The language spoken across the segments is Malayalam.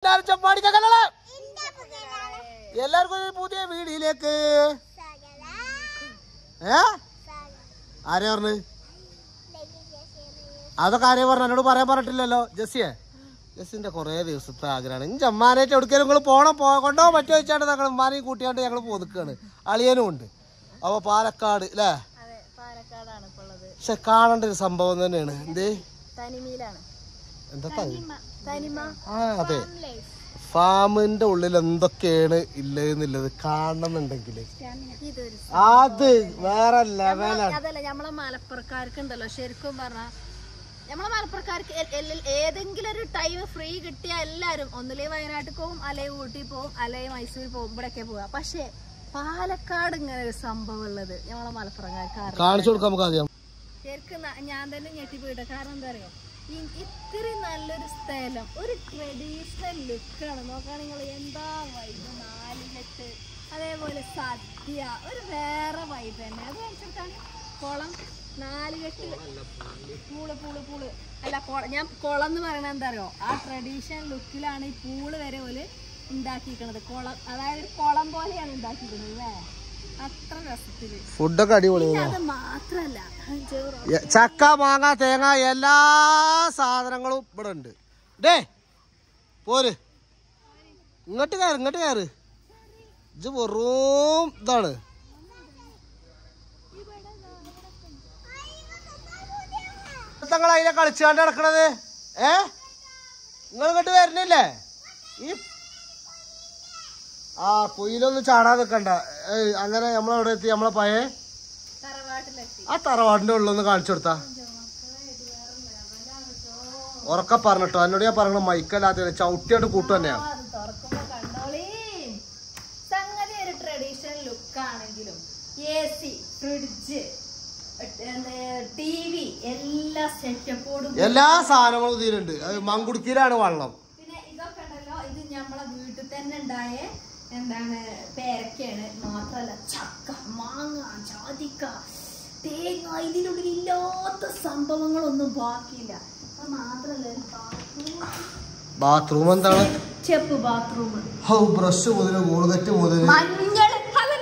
എല്ലാരും ചപ്പാടിക്കല്ലേ എല്ലാവർക്കും പുതിയ വീഡിയോയിലേക്ക് ആരെ പറഞ്ഞു അതൊക്കെ ആരെയും പറഞ്ഞു എന്നോട് പറയാൻ പറഞ്ഞിട്ടില്ലല്ലോ ജസ്സിന്റെ കുറെ ദിവസത്തെ ആഗ്രഹമാണ് ഇനി അമ്മാനായിട്ട് എവിടേക്കും നിങ്ങൾ കൊണ്ടോ മറ്റോ വെച്ചാണ്ട് ഞങ്ങൾ ഉമ്മാനെയും കൂട്ടിയാണ്ട് ഞങ്ങൾ പോതുക്കാണ് അളിയനും ഉണ്ട് അപ്പൊ പാലക്കാട് അല്ലേ പക്ഷെ കാണേണ്ട ഒരു സംഭവം തന്നെയാണ് എന്തേ എന്താ അതെ ഫാമിന്റെ ഉള്ളിൽ എന്തൊക്കെയാണ് ഇല്ലെന്നുള്ളത് കാണണമെന്നുണ്ടെങ്കിൽ അത് വേറെ ലെവലാണ്. നമ്മളെ മലപ്പുറക്കാർക്ക് ഉണ്ടല്ലോ ശരിക്കും പറഞ്ഞാ നമ്മളെ മലപ്പുറക്കാർക്ക് ഏതെങ്കിലും ഒരു ടൈം ഫ്രീ കിട്ടിയ എല്ലാരും ഒന്നിലേ വയനാട്ടിൽ പോവും അല്ലെ ഊട്ടി പോവും അല്ലെ മൈസൂർ പോവും ഇവിടെയൊക്കെ പോവാ. പക്ഷെ പാലക്കാട് ഇങ്ങനെ ഒരു സംഭവം ഉള്ളത് നമ്മളെ മലപ്പുറക്കാർക്ക് കാണിച്ചു കൊടുക്കാം നമുക്ക് ആദ്യം. ശരിക്കും ഞാൻ തന്നെ ഞെട്ടിപ്പോയിട്ട. കാരണം എന്താ പറയാ ഇത്രയും നല്ലൊരു സ്ഥലം ഒരു ട്രഡീഷണൽ ലുക്കാണ്. നോക്കുകയാണെങ്കിൽ നിങ്ങൾ എന്താ വൈബ് നാലിലെട്ട് അതേപോലെ സദ്യ ഒരു വേറെ വൈബ് തന്നെ. അത് വെച്ചിട്ടാണ് കുളം നാലുകെട്ട് പൂള് അല്ല ഞാൻ കുളം എന്ന് പറയുന്നത് എന്താ അറിയോ ആ ട്രഡീഷണൽ ലുക്കിലാണ് ഈ പൂള് വരെ പോലെ ഉണ്ടാക്കിയിരിക്കുന്നത്. കുളം അതായത് കുളം പോലെയാണ് ഉണ്ടാക്കിയിരിക്കുന്നത് അല്ലേ. അത്ര രസത്തില് ഫുഡൊക്കെ അടിപൊളിയാണ്. അത് മാത്രല്ല ചക്ക മാങ്ങ തേങ്ങ എല്ലാ സാധനങ്ങളും ഇവിടെ ഉണ്ട്. ഡേ പോര് ഇങ്ങോട്ട് കയറ് ഇത് വെറും ഇതാണ്. നിങ്ങൾ അതിനെ കളിച്ചാണ്ട് നടക്കണത് നിങ്ങൾ ഇങ്ങോട്ട് വരുന്നില്ലേ? ഈ പൊയിലൊന്നും ചാടാൻ നിൽക്കണ്ട. അങ്ങനെ നമ്മളവിടെ എത്തി. നമ്മളെ പഴയ ആ തറവാടിന്റെ ഉള്ളൊന്ന് കാണിച്ചു കൊടുത്താ ഉറക്ക പറഞ്ഞിട്ടോ. എന്നോട് ഞാൻ പറഞ്ഞ മൈക്കല്ലാത്ത ചവിട്ടിയായിട്ട് കൂട്ടു തന്നെയാണ്. സംഗതി ഒരു ട്രഡീഷണൽ ലുക്ക് ആണെങ്കിലും AC ഫ്രിഡ്ജ് TV എല്ലാ സെറ്റപ്പോടും എല്ലാ സാധനങ്ങളും ഇതിലുണ്ട്. മങ്കുടുക്കിയിലാണ് വെള്ളം. പിന്നെ ഇതൊക്കെ ഉണ്ടല്ലോ ഇത് നമ്മളെ വീട്ടിൽ തന്നെ ഉണ്ടായ എന്താണ് പേരക്കയാണ്. മാത്രല്ല ചക്ക മാങ്ങ ജാതിക്ക തേങ്ങ ഇതിനുള്ളിൽ ഇല്ലാത്ത സംഭവങ്ങളൊന്നും ബാക്കിയില്ല. അത് മാത്രല്ല ബാത്റൂം എന്താണ് ചെപ്പ് ബാത്റൂം ബ്രഷ് മുതല് മൂളുകറ്റ് മുതല് മഞ്ഞള്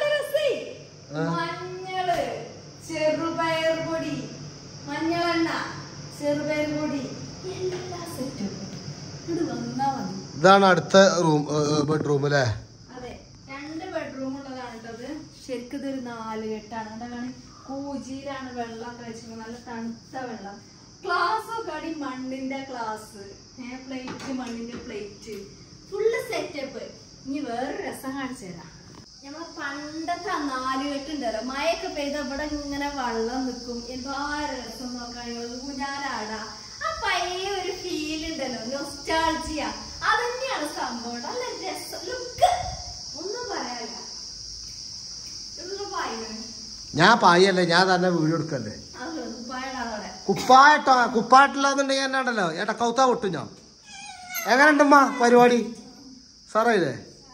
ചെറുപയർ പൊടി മഞ്ഞളെണ്ണ ചെറുപയർ പൊടി എല്ലാ സെറ്റും ഇത് വന്നാ മതി. ഇതാണ് അടുത്ത റൂം ബെഡ്റൂം അല്ലേ? അതെ 2 ബെഡ്റൂം ഉള്ളതാണ് കേട്ടത്. ശരിക്കും ഇതൊരു 4 കെട്ടാണ്. എന്താണ് കൂജിയിലാണ് വെള്ളമൊക്കെ വെച്ചത്. നല്ല തണുത്ത വെള്ളം. ഗ്ലാസ് ഒക്കെ അടി മണ്ണിന്റെ ഗ്ലാസ് പ്ലേറ്റ് മണ്ണിന്റെ പ്ലേറ്റ് ഫുള്ള് സെറ്റപ്പ്. ഇനി വേറൊരു രസം കാണിച്ചു തരാം. നമ്മളെ പണ്ടത്തെ 4 കെട്ടുണ്ടല്ലോ മഴയൊക്കെ പെയ്ത ഇവിടെ ഇങ്ങനെ വെള്ളം നിൽക്കും. എന്താ രസം നോക്കുകയാണെങ്കിൽ ഊഞ്ഞാലാടാ. ആ പഴയ ഒരു ഫീൽ ഉണ്ടല്ലോ നൊസ്റ്റാൾജിയ അത് തന്നെയാണ് സംഭവം. നല്ല രസം ലുക്ക് ഒന്നും പറയാനില്ല. ഞാൻ പായല്ലേ ഞാൻ തന്നെ വീഡിയോ എടുക്കല്ലേ. കുപ്പായിട്ടില്ലാന്നുണ്ടെങ്കിൽ എന്നെ ഉണ്ടല്ലോ ഏട്ടാ കൗത്താ പൊട്ടും ഞാൻ. എങ്ങനെയുണ്ടമ്മ പരിപാടി? സാറായില്ലേ?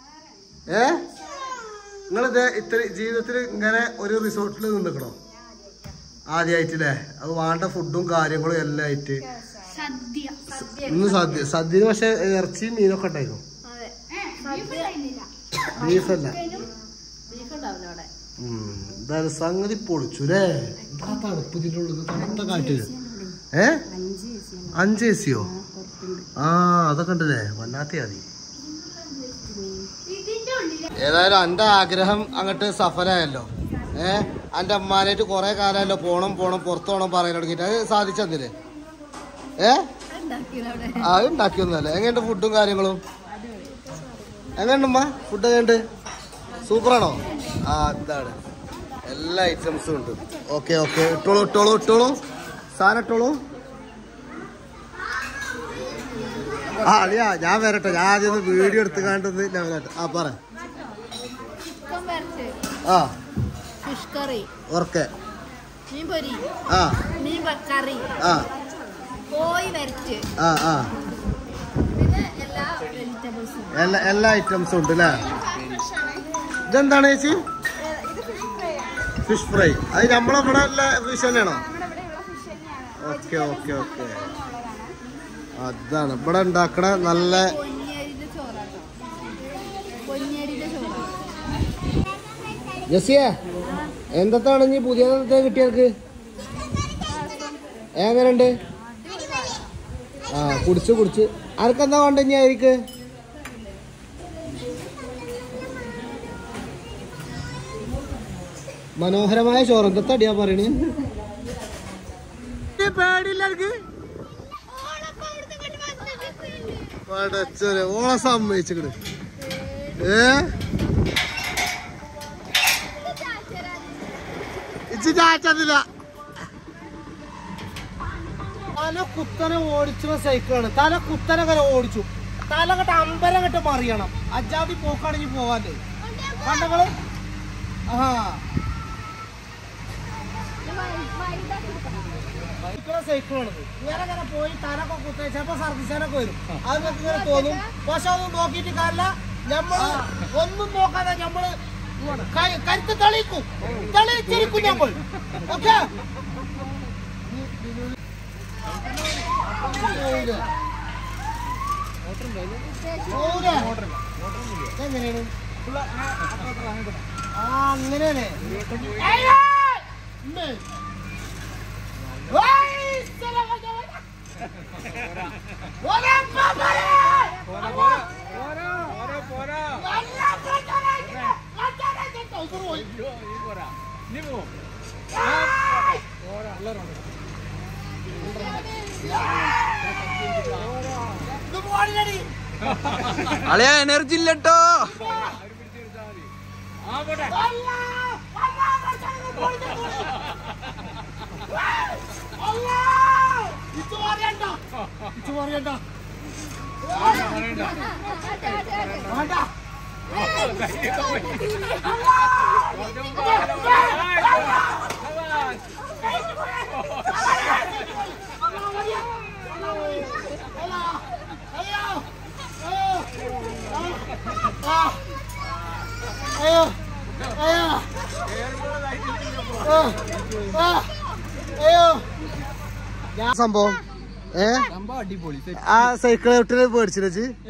നിങ്ങളിത് ഇത്ര ജീവിതത്തിൽ ഇങ്ങനെ ഒരു റിസോർട്ടിൽ നിന്നിക്കണോ ആദ്യമായിട്ടില്ലേ? അത് വേണ്ട ഫുഡും കാര്യങ്ങളും എല്ലാം ആയിട്ട് ഇന്ന് സദ്യന് പക്ഷെ ഇറച്ചിയും മീനൊക്കെ ഉണ്ടായിരുന്നു. ബീഫല്ല എന്തായാലും സംഗതി പൊളിച്ചുല്ലേ. എന്താ തണുപ്പ് ഇതിൻ്റെ ഉള്ളത് തണുത്ത കാറ്റില് 5 AC അതൊക്കെ ഉണ്ടല്ലേ വല്ലാത്ത മതി. ഏതായാലും എന്റെ ആഗ്രഹം അങ്ങോട്ട് സഫലമായല്ലോ. എന്റെ അമ്മാനായിട്ട് കൊറേ കാലമല്ലോ പോണം പുറത്തു പോണം പറയാൻ തുടങ്ങിട്ട്. അത് സാധിച്ചെന്നില്ലേ? അത് ഉണ്ടാക്കിയൊന്നുമല്ല. എങ്ങനെയുണ്ട് ഫുഡും കാര്യങ്ങളും? എങ്ങനെയുണ്ടമ്മ ഫുഡ്? എങ്ങനെയുണ്ട്? സൂപ്പറാണോ? ഇതാണ് എല്ലാ ഐറ്റംസും ഉണ്ട്. ഓക്കെ ഇട്ടോളൂ സാധനം ഇട്ടോളൂ. അളിയാ ഞാൻ വരട്ടെ. ഞാൻ ആദ്യം ഒന്ന് വീഡിയോ എടുത്ത് കണ്ടൊന്ന് ലെവലായിട്ട് പറ. ഫിഷ് കറി ഓർക്കെ മീൻ പൊരി മീൻ കറി കോഴി വരച്ച് പിന്നെ എല്ലാ വെജിറ്റബിൾസും എല്ലാ ഐറ്റംസും ഉണ്ട് അല്ലേ? ഇതെന്താണ് ചേച്ചി? Fish fry. അത് നമ്മളിവിടെ ഉള്ള ഫിഷ് തന്നെയാണോ? ഓക്കെ അതാണ് ഇവിടെ ഉണ്ടാക്കണ നല്ല ജസിയെ എന്താണ് ഇനി പുതിയ കിട്ടിയവർക്ക് എങ്ങനെയുണ്ട്? ആ കുടിച്ച് ആർക്കെന്താ വേണ്ട ഇനി ആയിരിക്ക്? മനോഹരമായ ചോറ് എന്തടിയാ പറയണേ? പേടില്ല ഓളെ സമ്മതിച്ചിട്ട് ചാച്ചതില്ല. തല കുത്തനെ ഓടിച്ചുള്ള സൈക്കിളാണ്. തല കുത്തനെ അങ്ങനെ ഓടിച്ചു. തല കെട്ട് അമ്പലം കെട്ട് മറിയണം. അജാതി പോക്കാണെങ്കിൽ പോവാല്ലേ കണ്ടങ്ങള്. ആ സൈക്കിളാണിത്. ഇങ്ങനെ പോയി തലൊക്കെ കുത്ത ചിലപ്പോ സർവീസാനൊക്കെ വരും. അതൊക്കെ ഇങ്ങനെ തോന്നും. പക്ഷെ അതൊന്നും നോക്കിയിട്ട് കാര്യമില്ല. നമ്മള് ഒന്നും നോക്കാതെ നമ്മള് കരുത്ത് തെളിയിച്ചിരിക്കും നമ്മൾ. ഓക്കെ എങ്ങനെയാണ്? ആ അങ്ങനെയാണ്. അളിയ എനർജി ഇല്ലട്ടോ. സംഭവം ആ സൈക്കിൾ വിട്ടില് പേടിച്ചില്ല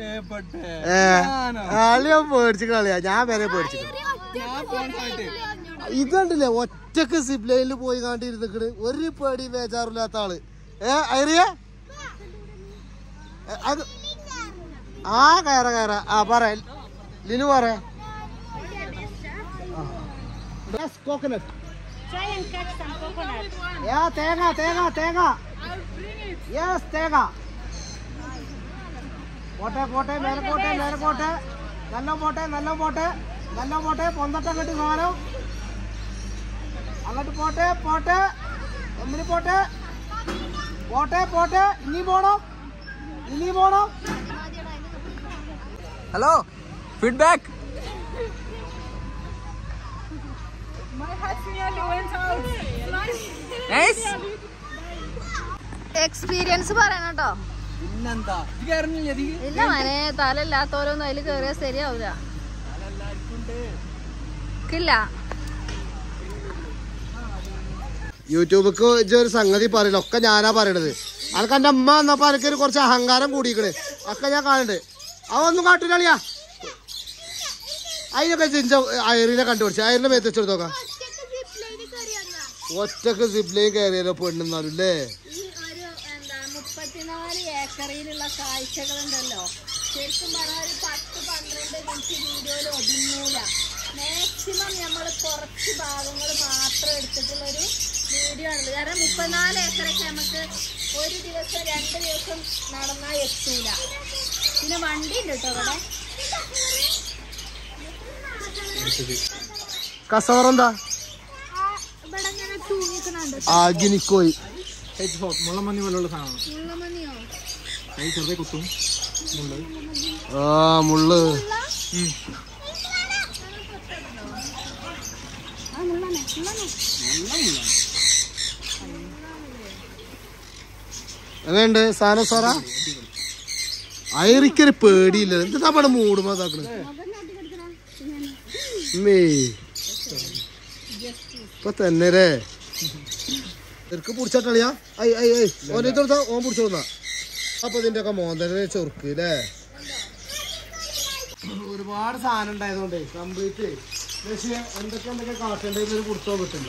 കളിയാ പേടിച്ചു കളിയാ. ഞാൻ വരെ പേടിച്ചു. ഇതുണ്ടല്ലേ ഒറ്റക്ക് സിപ്പ് ലൈനിൽ പോയി കാണ്ടിരുന്നിക്കണ്. ഒരു പേടി ബേജാറില്ലാത്ത ആള്. ഐറിയ അത് ആ കയറ ആ പറ ലിനു പറ. കോക്കനട്ട് തേങ്ങ യെസ് തേങ്ങ. പോട്ടെ മേലെ പോട്ടെ നല്ല പോട്ടെ പൊന്തട്ടം കെട്ടി സാധനം അങ്ങോട്ട് പോട്ടെ ഒന്നിന് പോട്ടെ ഇനി പോണം. Hello feedback. എക്സ്പീരിയൻസ് പറയണം കേട്ടോ. ഇല്ല മനെ തലല്ലാത്തോരൊന്നും അതിൽ കേറിയാ ശരിയാവൂല. യൂട്യൂബിക്ക് ഒരു സംഗതി പറയില്ല. ഒക്കെ ഞാനാ പറയണത്. അനക്ക് എന്റെ അമ്മ വന്നപ്പോ എനിക്കൊരു കുറച്ച് അഹങ്കാരം കൂടിക്കണ്. ഒക്കെ ഞാൻ കാണുന്നുണ്ട്. അവൊന്നും കാട്ടില്ല. അതിനൊക്കെ അയറിനെ കണ്ടുപിടിച്ചു. അയറിനെ മേത്ത് വെച്ചെടുത്ത് നോക്കാം. ഒറ്റക്ക് സിപ്പ് ലൈൻ കയറിയാലോ പെണ്ണെന്നാലും അല്ലേ. 34 ഏക്കറിയിലുള്ള കാഴ്ചകളുണ്ടല്ലോ. ശരിക്കും പറഞ്ഞാൽ ഒരു 10-12 മിനിറ്റ് വീഡിയോയിൽ ഒതുങ്ങൂല. മാക്സിമം നമ്മൾ കുറച്ച് ഭാഗങ്ങൾ മാത്രം എടുത്തിട്ടുള്ളൊരു വീഡിയോ ആണത്. കാരണം 34 ഏക്കറൊക്കെ നമുക്ക് ഒരു ദിവസം 2 ദിവസം നടന്നാൽ എത്തൂല. പിന്നെ വണ്ടി ഉണ്ട് കേട്ടോ അവിടെ. കസവറെന്താ ഇവിടെ ഇങ്ങനെ തൂങ്ങിക്കണുണ്ട്. ആഗിനിക്കോയി മുള്ളമന്നി പോലുള്ള സാധനം. മുള്ളമണിയോ? ചെറുതെ കുത്തും മുള്ള്. എങ്ങനെയുണ്ട് സാധനം സാറാ? അയറിക്കൊരു പേടിയില്ല. എന്താ പടം മൂടുമ്പോ ഇതാക്കണേ ഇപ്പൊ തന്നെ പിടിച്ചിട്ടിയാ ഓനെടുത്താ ഓൻ പിടിച്ചോന്നാ. അപ്പൊ ഇതിന്റെ ഒക്കെ മോന്തനെ ചെറുക്ക് അല്ലേ. ഒരുപാട് സാധനം ഉണ്ടായതുകൊണ്ടേ കംപ്ലീറ്റ് എന്തൊക്കെ കാട്ടേണ്ടത് കൊടുത്തോ കിട്ടില്ല.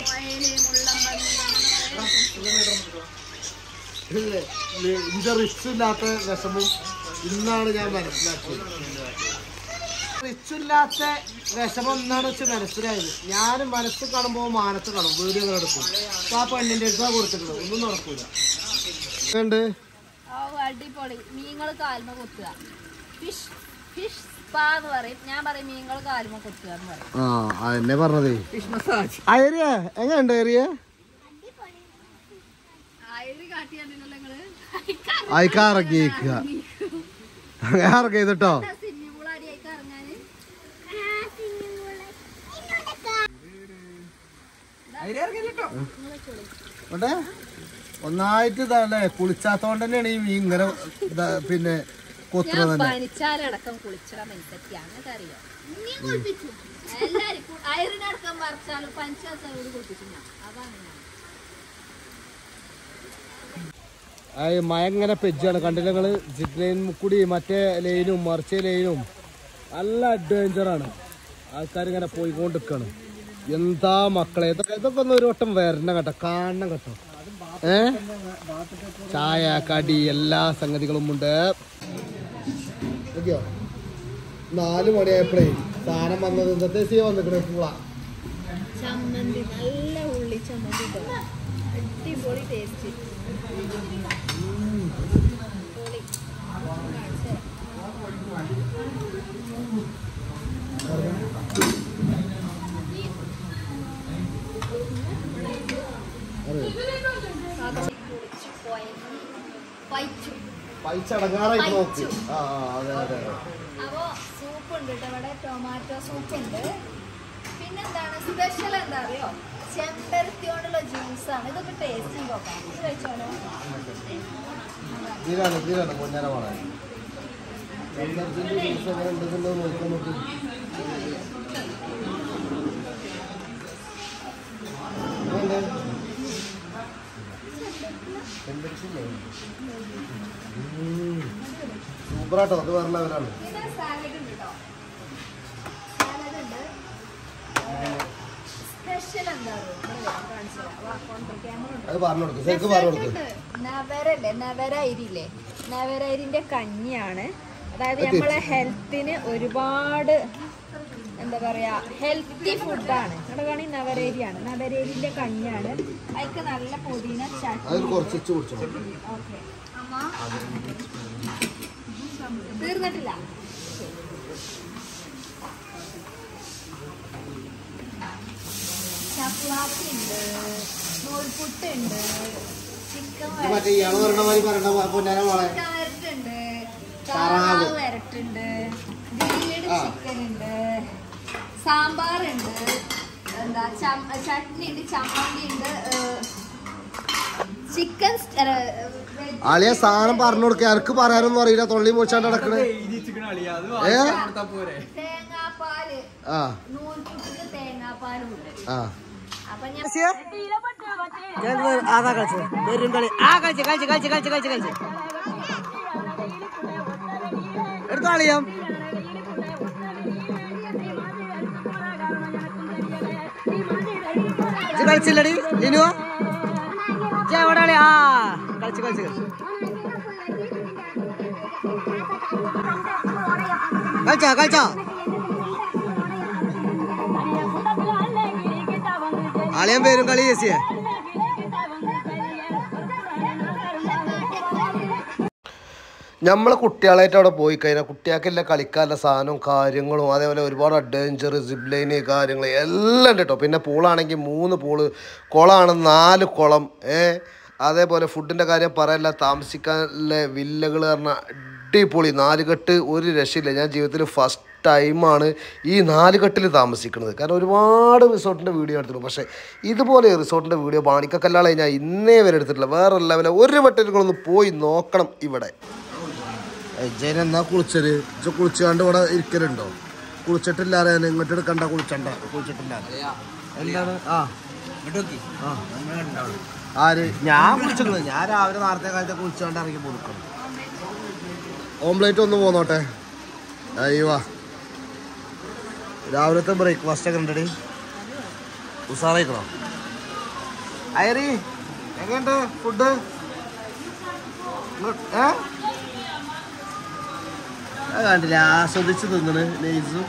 ഇതിന്റെ റിച്ച് ഇല്ലാത്ത വിഷമം ഇന്നാണ് ഞാൻ മനസ്സിലാക്കിയത്. റിച്ച് ഇല്ലാത്ത വിഷമം എന്നാണ് വെച്ച് മനസ്സിലായത്. ഞാൻ മനസ്സ് കാണുമ്പോൾ മാനത്ത് കാണും, വീഡിയോ എടുക്കും. അപ്പൊ ആ പെണ്ണിന്റെ അടുത്താ കൊടുത്തിട്ടുള്ളത്, ഒന്നും നടക്കൂല. അടിപൊളി മീങ്ങൾ കാൽമ കൊത്തുക, ഫിഷ് ഫിഷ് സ്പാ എന്ന് പറയും. ഞാൻ പറയും മീങ്ങൾ കാൽമ കൊത്തുക എന്ന് പറയും. ആ എന്നെ പറഞ്ഞതേ ഫിഷ് മസാജ്. ഏരിയ എങ്ങനെയുണ്ട്? ഏരിയ അയക്കാറൊക്കെ ഇറക്കി ചെയ്തിട്ടോ. ഒന്നായിട്ട് ഇതല്ലേ കുളിച്ചാത്തോണ്ട് തന്നെയാണ് ഈ മീൻ ഇങ്ങനെ പിന്നെ കൊത്തുന്നത് തന്നെ. പനിച്ചാലടക്കം കുളിച്ചിടാൻ അറിയോ? എല്ലാരും അയറിനടക്കം വറച്ചാലും പഞ്ചായത്തോട് കുളിപ്പിച്ചു. അതാണ് മഴ ഇങ്ങനെ പെജ്ജാണ്. കണ്ടില്ല നിങ്ങള്? ജിപ്പ് ലൈൻ കൂടി മറ്റേ ലൈനും മറിച്ച ലൈനും നല്ല അഡ്വഞ്ചറാണ്. ആൾക്കാർ ഇങ്ങനെ പോയിക്കൊണ്ടിരിക്കാണ്. എന്താ മക്കളെ, ഇതൊക്കെ ഒന്ന് ഒരു വട്ടം വരണം കേട്ടോ, കാണണം കേട്ടോ. ചായ കടി എല്ലാ സംഗതികളും ഉണ്ട്. 4 മണിയായപ്പോഴേ സാധനം വന്നത് ഇന്നത്തെ വന്നിക്കണേ പൂള ചമ്മന്തി, നല്ല ഉള്ളി ചമ്മന്തി, അടിപൊളി ടേസ്റ്റ്. അപ്പൊ സൂപ്പ് ഉണ്ട് കേട്ടോ ഇവിടെ, ടൊമാറ്റോ സൂപ്പ് ഉണ്ട്. പിന്നെന്താണ് സ്പെഷ്യൽ എന്താ അറിയോ? ചെമ്പരത്തി കൊണ്ടുള്ള ജ്യൂസാണ്. ഇതൊക്കെ ടേസ്റ്റ് നോക്കാം, കഴിച്ചോളൂ. സൂപ്പറാട്ടോ, അത് പറഞ്ഞവരാണ്. നവരരിന്റെ കഞ്ഞിയാണ്. അതായത് നമ്മളെ ഹെൽത്തിന് ഒരുപാട് എന്താ പറയാ ഹെൽത്തി ഫുഡാണ്. ഇവിടെ നവരേരിയാണ്, നവരേരിന്റെ കഞ്ഞിയാണ്. അതിക്ക് നല്ല പുതിന ചട്നി. ഓക്കെ തീർന്നിട്ടില്ല. ചപ്പാത്തി ഉണ്ട്, നൂൽപുട്ടുണ്ട്, ചിക്കൻ വരട്ടുണ്ട്, താറാവ് വരട്ടുണ്ട്, ഗ്രില്ലഡ് ചിക്കൻ ഉണ്ട്, സാമ്പാറുണ്ട്, എന്താ ചട്നി ഉണ്ട്, ചമ്മന്തി ഉണ്ട്, ചിക്കൻ. ആളിയ സാധനം പറഞ്ഞു കൊടുക്ക, എനിക്ക് പറയാനൊന്നും അറിയില്ല. തൊള്ളി മോച്ചാണ്ട് നടക്കണേ. തേങ്ങാപ്പാല്, നൂൽപുട്ടിന് തേങ്ങാപ്പാലും ഉണ്ട്. അപ്പൊ ഞാൻ എടുത്താളിയാം. കളിച്ചില്ലടി ലിനുവോ? എവിടെയാളി? ആ കളിച്ച് കളിച്ച് കളിച്ചോ കളിച്ചോ. ആളിയാൻ പേരും കളി ചേച്ചിയെ. നമ്മളെ കുട്ടികളായിട്ട് അവിടെ പോയി കഴിഞ്ഞാൽ കുട്ടികൾക്കെല്ലാം കളിക്കാനുള്ള സാധനവും കാര്യങ്ങളും അതേപോലെ ഒരുപാട് അഡ്വഞ്ചർ സിപ്പ് ലൈന് കാര്യങ്ങൾ എല്ലാം ഉണ്ട് കേട്ടോ. പിന്നെ പൂളാണെങ്കിൽ 3 പൂള്, കുളമാണ് 4 കുളം. അതേപോലെ ഫുഡിൻ്റെ കാര്യം പറയല്ല, താമസിക്കാനുള്ള വില്ലകൾ പറഞ്ഞാൽ അടിപൊളി 4 കെട്ട്, ഒരു രക്ഷയില്ല. ഞാൻ ജീവിതത്തിൽ ഫസ്റ്റ് ടൈമാണ് ഈ 4 കെട്ടിൽ താമസിക്കുന്നത്. കാരണം ഒരുപാട് റിസോർട്ടിൻ്റെ വീഡിയോ എടുത്തിട്ടുണ്ട്, പക്ഷേ ഇതുപോലെ റിസോർട്ടിൻ്റെ വീഡിയോ ബാണിക്കല്ലാതെ ഞാൻ ഇന്നേ വരെ എടുത്തിട്ടില്ല. വേറെ ലെവലെ ഒരു വട്ടം നിങ്ങളൊന്ന് പോയി നോക്കണം. ഇവിടെ എന്നാ കുളിച്ചത് കുളിച്ചാണ്ട് ഇവിടെ ഇരിക്കലുണ്ടോ? കുളിച്ചിട്ടില്ലാതെ ഇങ്ങോട്ട് എടുക്കണ്ട, കുളിച്ചിട്ടില്ലാതെ എന്താണ്? ആര്? ഞാൻ കുളിച്ചിട്ടുണ്ട്. ഞാൻ രാവിലെ നേരത്തെ കാലത്തെ കുളിച്ചാണ്ട് ഇറങ്ങി കൊടുക്കണം. ഓംലേറ്റ് ഒന്ന് പോന്നോട്ടെ. അയ്യോ രാവിലത്തെ ബ്രേക്ക്ഫാസ്റ്റ് ഒക്കെ ഉണ്ടടി ഉസാറായിക്കണോ ഐറി എങ്ങനെയുണ്ട് ഫുഡ് കണ്ടില്ല ആസ്വദിച്ച് തിന്നണ് നെയ്സും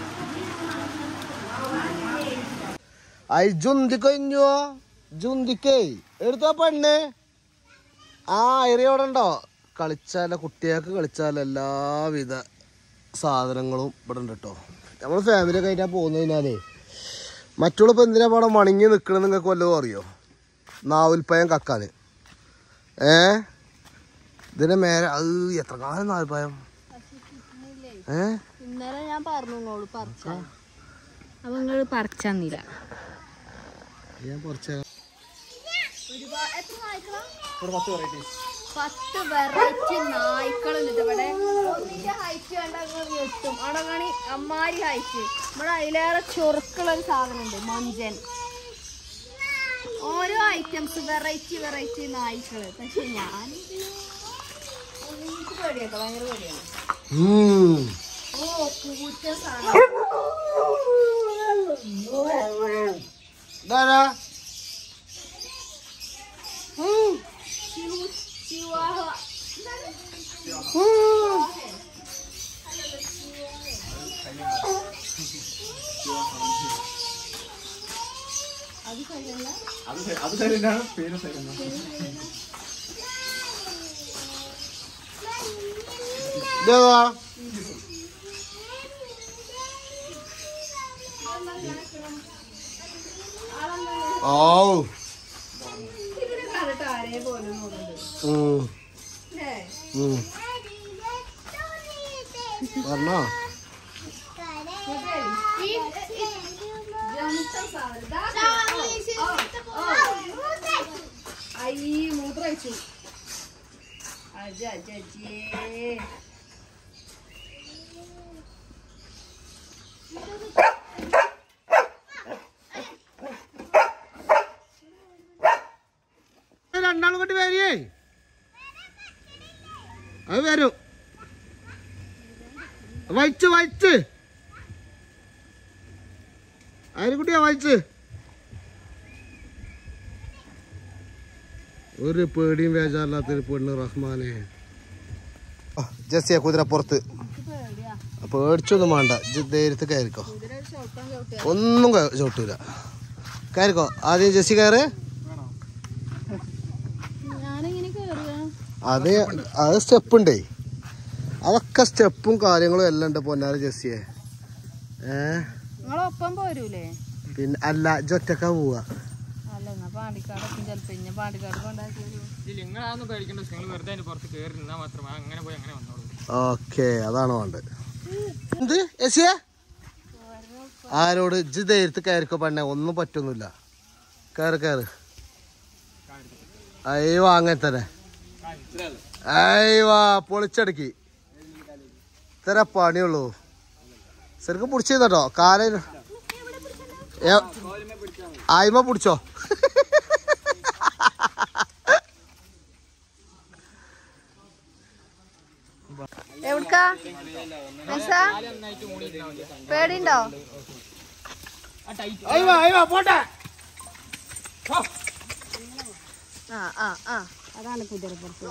ഐ ജുന്തിക്കോ ജുന്തിക്കേ എടുത്താ പെണ്ണ് ആ ഐറി അവിടെ ഉണ്ടോ കളിച്ചാല കുട്ടികൾക്ക് കളിച്ചാൽ എല്ലാവിധ സാധനങ്ങളും ഇവിടെ ഉണ്ട് കേട്ടോ നമ്മൾ ഫാമിലിയൊക്കെ ആയിട്ടാ പോകുന്ന കഴിഞ്ഞാലേ മറ്റുള്ളപ്പോൾ എന്തിനാ പാടെ മണിങ്ങി നിൽക്കണമെന്ന് നിങ്ങൾക്ക് വല്ലതും അറിയോ നാവൽപ്പയം കക്കാന് ഇതിന്റെ മേലെ അത് എത്ര കാലം നാവൽപ്പയം ഇന്നലെ ഞാൻ പറഞ്ഞു നിങ്ങൾ പറിച്ചന്നില്ല ഞാൻ കുറച്ച് 10 വെറൈറ്റി നായ്ക്കളുണ്ട് ഇവിടെ ഒന്നിന്റെ ഹൈറ്റ് കണ്ടും അവിടെ കാണി അമ്മാരി ഹൈറ്റ് ഇവിടെ അതിലേറെ ചൊറുക്കുള്ള ഒരു സാധനം ഉണ്ട് മൊഞ്ചൻ ഓരോ ഐറ്റംസ് വെറൈറ്റി നായ്ക്കള് പക്ഷെ ഞാൻ എനിക്ക് പേടിയാട്ടോ ഭയങ്കര പേടിയാണ് ഓ കൂറ്റ സാധനം ഓ പറഞ്ഞോ മൂത്രച്ചു രണ്ടാളും കൊണ്ട് വരിയേ അത് വരും വായിച്ച് അയൽക്കുട്ടിയാ വായിച്ച് ഒരു പേടിയും വേജാറില്ലാത്തൊരു പെണ്ണ് റഹ്മാനെ ജസ്സിയ കുതിരപ്പുറത്ത് പേടിച്ചൊന്നും വേണ്ട ധൈര്യത്തിൽ കയറിക്കോ ഒന്നും ചവിട്ടൂല കയറിക്കോ ആദ്യം ജസ്സി കയറ് അത് സ്റ്റെപ്പ് ഉണ്ടേ അതൊക്കെ സ്റ്റെപ്പും കാര്യങ്ങളും എല്ലാം ഉണ്ട് പൊന്നാര ജസ്സിയെ ഒപ്പം പോരൂലേ പിന്നെ അല്ല ജൊറ്റക്ക പോവാ ഓക്കെ അതാണ് വേണ്ടത് എന്ത് യസിയെ ആരോട് ഇജ്ജ് ധൈര്യത്ത് കയറിക്കോ പെണ്ണെ ഒന്നും പറ്റൊന്നുമില്ല കയറ് അയ്യോ അങ്ങനെ തന്നെ അയ്യോ പൊളിച്ചടക്കി ഇത്ര പണിയുള്ളൂ ശരിക്കും പിടിച്ചോ കാല ആയ്മ പിടിച്ചോ എവിടുക്കാ പേടിണ്ടോ പോട്ടെ അതാണ് കുതിരപ്പുറത്ത്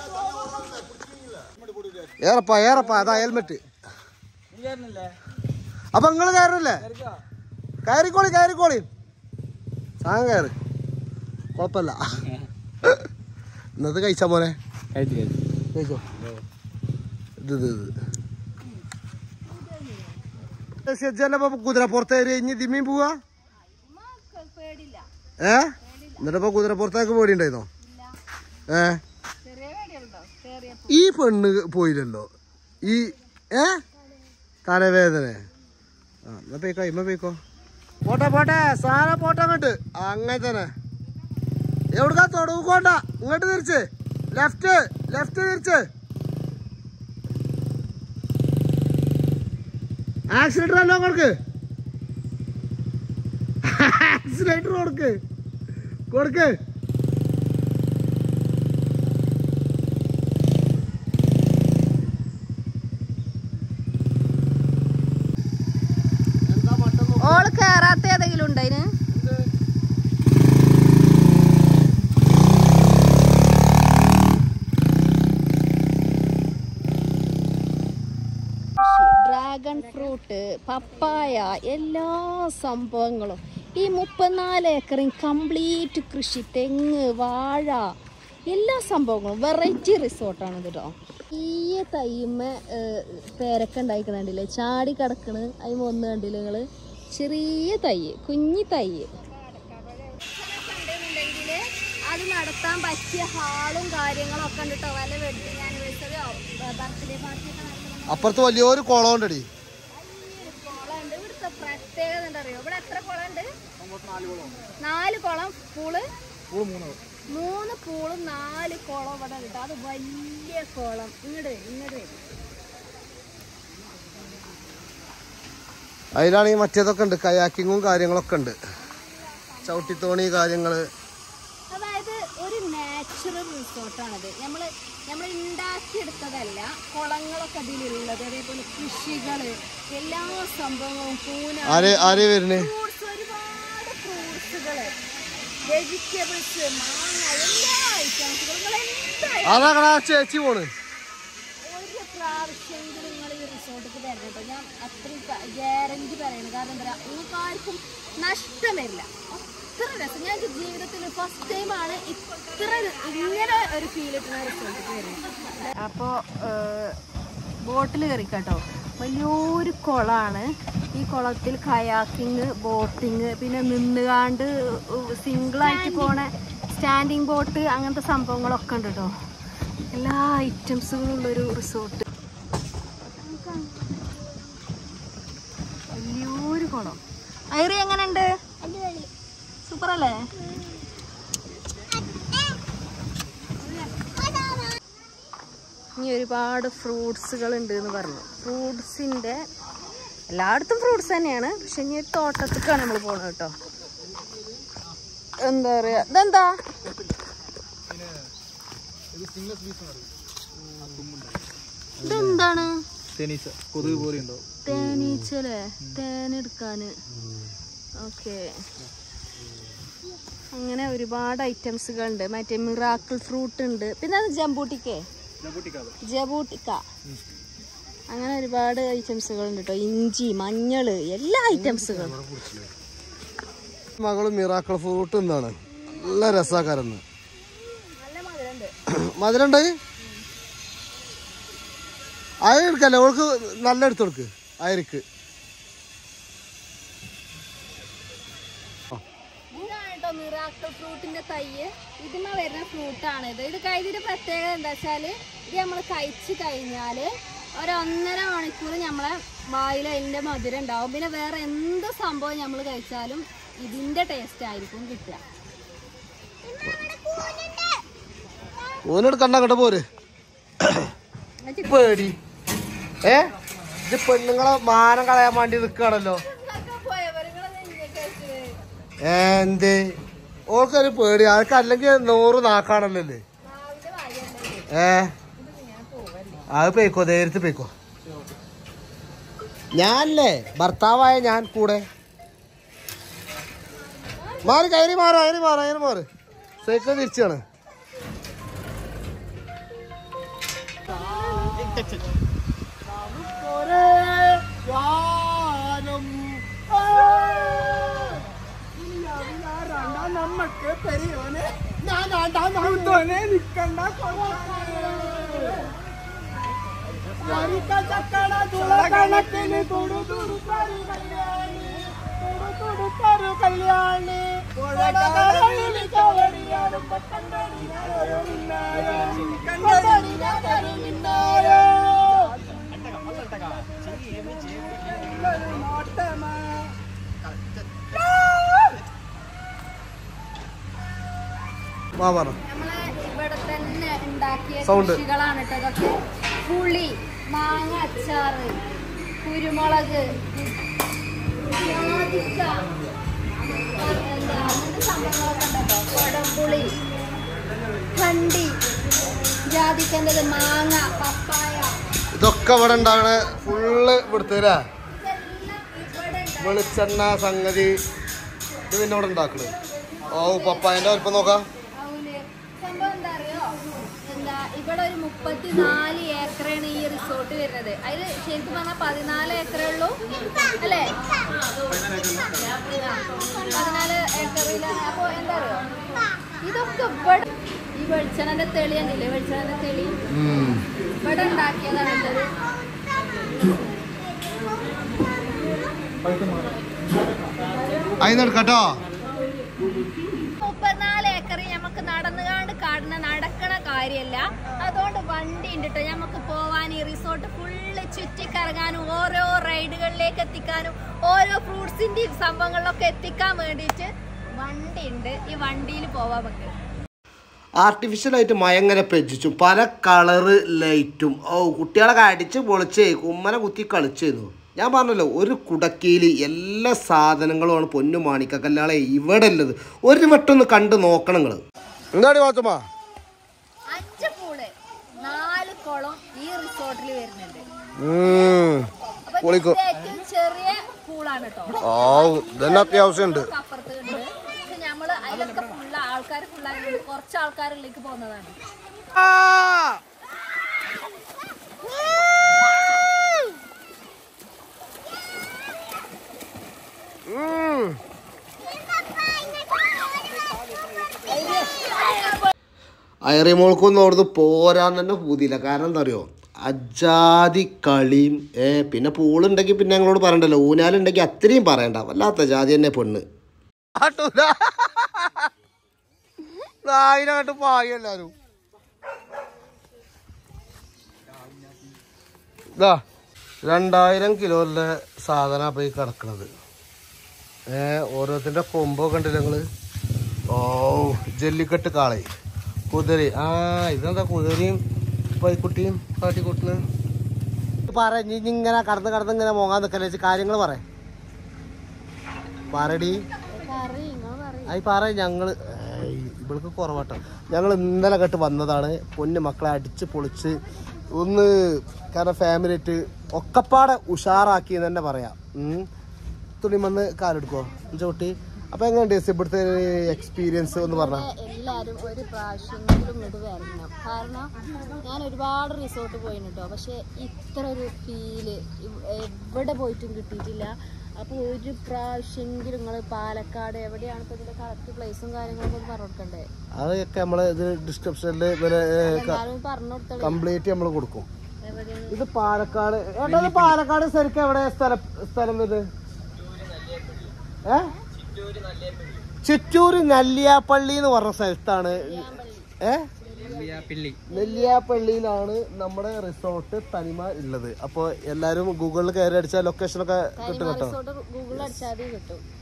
ഏറപ്പാ അതാ ഹെൽമെറ്റ് അപ്പൊ നിങ്ങള് കയറില്ലേ കയറിക്കോളി സാധനം കയറി കുഴപ്പമില്ല ഇന്നത്തെ കഴിച്ചാ മോനെ കഴിച്ചോ കുതിരപ്പുറത്ത് ഇനി ദിമ്മീൻ പോവാ എന്നിട്ടിപ്പോ കുതിരപ്പുറത്തേക്ക് പേടി ഉണ്ടായിരുന്നോ ഈ പെണ്ണ് പോയില്ലല്ലോ ഈ തലവേദന എന്നാ പോയിക്കോ ഇമ്മ പോയിക്കോ പോട്ടെ സാധനം പോട്ടെ അങ്ങോട്ട് അങ്ങനെ തന്നെ എവിടുക്കാ തൊടുക്കോണ്ട ഇങ്ങോട്ട് തിരിച്ച് ലെഫ്റ്റ് തിരിച്ച് ആക്സിലേറ്റർ അല്ലോ ആക്സിലേറ്റർ കൊടുക്ക് ഇഷ്ടപ്പെടാത്ത ഏതെങ്കിലും ഉണ്ടോ അതിന്? ഡ്രാഗൺ ഫ്രൂട്ട്, പപ്പായ, എല്ലാ സംഭവങ്ങളും ഈ 34 ഏക്കറിൽ കംപ്ലീറ്റ് കൃഷി. തെങ്ങ്, വാഴ, എല്ലാ സംഭവങ്ങളും. വെറൈറ്റി റിസോർട്ടാണ് കേട്ടോ. ഈ തൈമ പേരക്ക ഉണ്ടായിക്കണ്ടില്ലേ, ചാടി കിടക്കണ്. അതിന് ഒന്ന് കണ്ടില്ല നിങ്ങള്, ചെറിയ തൈ, കുഞ്ഞി തൈ. അത് നടത്താൻ പറ്റിയ ഹാളും കാര്യങ്ങളും ഒക്കെ ഉണ്ട് കേട്ടോ. വല്ല വെഡിങ് ആനിവേഴ്സറിയോ ബർത്ത്ഡേ പാർട്ടിയൊക്കെ നടത്തണം. അപ്പുറത്ത് വലിയൊരു കുളം ഉണ്ടടി. കുളമുണ്ട്. ഇവിടുത്തെ പ്രത്യേകത എന്താ അറിയോ? ഇവിടെ എത്ര കുളം ഉണ്ട്? 4 കുളം. പൂള് 3 പൂളും 4 കുളം ഇവിടെ ഉണ്ട്. അത് വലിയ കുളം. ഇങ്ങോട്ട് അതിലാണെങ്കിൽ മറ്റേതൊക്കെ ഉണ്ട്, കയാക്കിങ്ങും കാര്യങ്ങളൊക്കെ ഉണ്ട്, ചവിട്ടിത്തോണി കാര്യങ്ങള്. അതായത് ഒരു നാച്ചുറൽ റിസോർട്ടാണത്. നമ്മൾ ഉണ്ടാക്കിയെടുത്തതല്ല. കുളങ്ങളൊക്കെ അതിലുള്ളത്, അതേപോലെ കൃഷികള്, എല്ലാ സംഭവങ്ങളും, ഫ്രൂട്ട്സ്, ഒരുപാട് ഫ്രൂട്ട്സുകള്, വെജിറ്റബിൾസ്, മാങ്ങ, എല്ലാ ഐറ്റംസുകളും. ചേച്ചി പോണ് ഒരു പ്രാവശ്യമെങ്കിലും നിങ്ങൾ ഈ റിസോർട്ടിക്ക് തരണം കേട്ടോ. ഞാൻ അത്രയും ഗ്യാരണ്ടി പറയുന്നത്. കാരണം എന്താ പറയുക, നിങ്ങൾക്ക് ആർക്കും നഷ്ടം വരില്ല. അത്ര രസം. ഞാൻ ജീവിതത്തിൽ ഫസ്റ്റ് ടൈമാണ് ഇങ്ങനെ ഒരു ഫീൽ കിട്ടുന്ന റിസോർട്ടിക്ക് വരുന്നത്. അപ്പോൾ ബോട്ടിൽ കയറി കേട്ടോ. വലിയൊരു കുളമാണ്. ഈ കുളത്തിൽ കയാക്കിങ്, ബോട്ടിങ്, പിന്നെ നിന്നുകാണ്ട് സിംഗിളായിട്ട് പോണ സ്റ്റാൻഡിങ് ബോട്ട്, അങ്ങനത്തെ സംഭവങ്ങളൊക്കെ ഉണ്ട് കേട്ടോ. എല്ലാ ഐറ്റംസുകളും ഉള്ളൊരു റിസോർട്ട്. വലിയൊരു കുളം. ഐറി എങ്ങനെയുണ്ട്? സൂപ്പർ അല്ലേ? ഇനി ഒരുപാട് ഫ്രൂട്ട്സുകൾ ഉണ്ട് എന്ന് പറഞ്ഞു. ഫ്രൂട്ട്സിൻ്റെ എല്ലായിടത്തും ഫ്രൂട്ട്സ് തന്നെയാണ്. പക്ഷെ ഇനി ഒരു തോട്ടത്തേക്കാണ് നമ്മൾ പോകുന്നത് കേട്ടോ. എന്താ പറയാ, ഇതെന്താ? ഇതെന്താണ്? തേനീച്ചല്ലേ, തേനെടുക്കാന്. ഓക്കെ, അങ്ങനെ ഒരുപാട് ഐറ്റംസുകൾ ഉണ്ട്. മറ്റേ മിറാക്കിൾ ഫ്രൂട്ട് ഉണ്ട്. പിന്നെ അത് ജംബൂട്ടിക്ക, അങ്ങനെ ഒരുപാട് ഐറ്റംസുകൾ ഉണ്ട് കേട്ടോ. ഇഞ്ചി, മഞ്ഞള്, എല്ലാ ഐറ്റംസുകളും. മകള് മിറാക്കിൾ ഫ്രൂട്ട് എന്താണ് നല്ല രസാക്കാരെന്ന്. മധുരണ്ട് അയർക്കല്ലേ ഓൾക്ക് നല്ല എടുത്തു കൊടുക്ക്. അയർക്ക് മിറാക്കിൾ ഫ്രൂട്ടിന്റെ തൈ. ഇതിന് വരുന്ന ഫ്രൂട്ടാണ് ഇത്. ഇതിന്റെ പ്രത്യേകത എന്താ വെച്ചാല്, ഇത് നമ്മൾ കഴിച്ചു കഴിഞ്ഞാല് 1.5 മണിക്കൂർ നമ്മളെ വായിൽ അതിന്റെ മധുരം ഉണ്ടാവും. പിന്നെ വേറെ എന്ത് സംഭവം നമ്മൾ കഴിച്ചാലും ഇതിന്റെ ടേസ്റ്റ് ആയിരിക്കും കിട്ടുക. ഓനെടുക്കണ്ട കേട്ടോ പോര്. പേടി ഇത് പെണ്ണുങ്ങളെ മാനം കളയാൻ വേണ്ടി നിൽക്കുകയാണല്ലോ. എന്തേ ഓൾക്കൊരു പേടി? ആൾക്ക് അല്ലെങ്കിൽ 100 നാക്കാണല്ലോ. അത് പേക്കോ, നേരത്തെ പേക്കോ. ഞാനല്ലേ ഭർത്താവായ ഞാൻ കൂടെ മാറി കയറി മാറ്. സൈക്കിൾ തിരിച്ചാണ്. നമ്മക്ക് പെരിയോനെ നിക്കണ്ട കണക്കിന് കല്യാണി ഇവിടെ തന്നെ ഉണ്ടാക്കിയ കൃഷികളാണ് കേട്ടോ ഇതൊക്കെ. പുളി, മാങ്ങ അച്ചാറ്, കുരുമുളക്, ജാതിക്ക, അങ്ങനത്തെ സംഭവങ്ങളൊക്കെ ഉണ്ടല്ലോ. കൊടംപുളി, കണ്ടി, ജാതിക്കൻ്റെ, മാങ്ങ, പപ്പായ, ഇതൊക്കെ ഇവിടെ ഉണ്ടാകണ ഫുള്ള് ഇവിടുത്തെ ഇതെല്ലാം ഇവിടെ വെളിച്ചെണ്ണ സംഗതി ഇത് പിന്നെ ഇവിടെ ഉണ്ടാക്കണത്. ഓ പപ്പായന്റെ വലിപ്പം നോക്കാം. സംഭവം എന്താ അറിയോ, എന്താ ഇവിടെ ഒരു 34 ഏക്കറാണ് ഈ റിസോർട്ട് വരുന്നത്. അതിൽ ശരിക്കും പറഞ്ഞാൽ 14 ഏക്കറേ ഉള്ളൂ അല്ലേ? 14 ഏക്കറിൽ. അപ്പോൾ എന്താ അറിയോ, ഇതൊക്കെ ഇവിടെ ഈ വെളിച്ചെണ്ണന്റെ തെളി കണ്ടില്ലേ, വെളിച്ചെണ്ണന്റെ തെളി ഇവിടെ ഉണ്ടാക്കിയതാണ് ഉള്ളത്. കേട്ടോ 34 ഏക്കർ നമുക്ക് നടക്കണ കാര്യമല്ല. അതുകൊണ്ട് വണ്ടി ഉണ്ട് കേട്ടോ, നമുക്ക് പോവാൻ ഈ റിസോർട്ട് ഫുള്ള് ചുറ്റിക്കറങ്ങാനും ഓരോ റൈഡുകളിലേക്ക് എത്തിക്കാനും ഓരോ ഫ്രൂട്ട്സിന്റെ സംഭവങ്ങളിലൊക്കെ എത്തിക്കാൻ വേണ്ടിയിട്ട് വണ്ടി ഉണ്ട്. ഈ വണ്ടിയിൽ പോവാൻ നമുക്ക്. ആർട്ടിഫിഷ്യലായിട്ട് മയങ്ങനെ പെജിച്ചു പല കളറ് ലൈറ്റും. ഓ കുട്ടികളൊക്കെ അടിച്ച് പൊളിച്ച് കുമ്മനെ കുത്തി കളിച്ചിരുന്നു. ഞാൻ പറഞ്ഞല്ലോ ഒരു കുടക്കീൽ എല്ലാ സാധനങ്ങളുമാണ് പൊന്നു മാണിക്കല്ലാളെ ഇവിടെ ഉള്ളത്. ഒരു വട്ടൊന്ന് കണ്ട് നോക്കണം നിങ്ങൾ. എന്താടി വാത്തുമ്മ? 5 പൂള് 4 കുളം ഈ റിസോർട്ടിൽ വരുന്നുണ്ട്. ഏറ്റവും ചെറിയ പൂളാണ് കേട്ടോ. അത്യാവശ്യം ഉണ്ട്. അപ്പുറത്ത് ഉണ്ട്. നമ്മള് അതിലൊക്കെ ഫുള്ള ആൾക്കാർ ഫുള്ളായിട്ട് കുറച്ച് ആൾക്കാരിലേക്ക് പോകുന്നതാണ്. ഐറിമോൾക്കൊന്നും അവിടുന്ന് പോരാൻ തന്നെ പൂതിയില്ല. കാരണം എന്താ പറയുക, അജാതി കളിയും പിന്നെ പൂളുണ്ടെങ്കിൽ പിന്നെ ഞങ്ങളോട് പറയണ്ടല്ലോ, ഊനാലുണ്ടെങ്കിൽ അത്രയും പറയണ്ട. വല്ലാത്ത ജാതി തന്നെ പെണ്ണ്. നായിനകട്ട് പായ എല്ലാരും. ഇതാ 2000 കിലോയിലെ സാധനം അപ്പൊ ഈ കിടക്കണത്. ഓരോരുത്തരുടെ കൊമ്പൊക്കെ ഉണ്ടല്ലോ ഞങ്ങള്. ഓ ജല്ലിക്കെട്ട് കാളി കുതിരി. ഇതെന്താ കുതിരയും പൈക്കുട്ടിയും കാട്ടിക്കൂട്ടിന് പറഞ്ഞിങ്ങനെ കടന്ന് ഇങ്ങനെ മോങ്ങാൻ നിൽക്കല്ലേ കാര്യങ്ങൾ പറയടി. ഞങ്ങള് ഇവൾക്ക് കുറവട്ടോ. ഞങ്ങൾ ഇന്നലെ കേട്ട് വന്നതാണ്. പൊന്നു മക്കളെ അടിച്ച് പൊളിച്ച് ഒന്ന് കാരണം ഫാമിലി ആയിട്ട് ഒക്കെപ്പാടെ ഉഷാറാക്കി തന്നെ പറയാം. തുണി വന്ന് കാലെടുക്കോ ചോട്ടി. അപ്പൊ എങ്ങനെയുണ്ട് ഇവിടുത്തെ എക്സ്പീരിയൻസ് ഒന്ന് പറഞ്ഞാൽ? എല്ലാവരും ഒരു പ്രാവശ്യമെങ്കിലും ഇങ്ങോട്ട് വരണം. കാരണം ഞാൻ ഒരുപാട് റിസോർട്ട് പോയിട്ടോ, പക്ഷെ ഇത്ര ഒരു ഫീല് എവിടെ പോയിട്ടും കിട്ടിയിട്ടില്ല. അപ്പോൾ ഒരു പ്രാവശ്യമെങ്കിലും നിങ്ങൾ പാലക്കാട് എവിടെയാണ് ഇപ്പൊ ഇതിന്റെ കറക്റ്റ് പ്ലേസും കാര്യങ്ങളൊക്കെ ഒന്ന് പറഞ്ഞു കൊടുക്കണ്ടേ? അതൊക്കെ നമ്മള് ഇത് ഡിസ്ക്രിപ്ഷനിൽ പറഞ്ഞു കൊടുത്തത് കംപ്ലീറ്റ് നമ്മൾ കൊടുക്കും. ഇത് പാലക്കാട്. പാലക്കാട് ശരിക്കും എവിടെ സ്ഥലം ഇത്? ചിറ്റൂര് നെല്ലിയാപ്പള്ളി എന്ന് പറഞ്ഞ സ്ഥലത്താണ്. നെല്ലിയാപ്പള്ളിയിലാണ് നമ്മുടെ റിസോർട്ട് തനിമ ഉള്ളത്. അപ്പോൾ എല്ലാരും ഗൂഗിളിൽ കയറി അടിച്ചാൽ ലൊക്കേഷനൊക്കെ കിട്ടും കേട്ടോ. ഗൂഗിളിൽ അടിച്ചാൽ കിട്ടും.